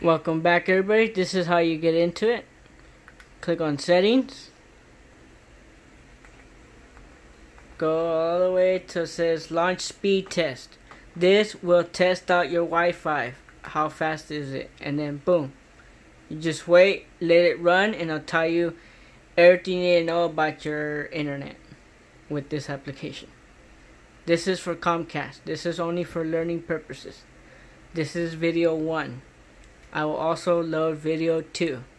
Welcome back, everybody. This is how you get into it. Click on settings, go all the way till it says launch speed test. This will test out your Wi-Fi. How fast is it? And then boom, you just wait, let it run, and it'll tell you everything you need to know about your internet with this application. This is for Comcast. This is only for learning purposes. This is video 1. I will also load video 2.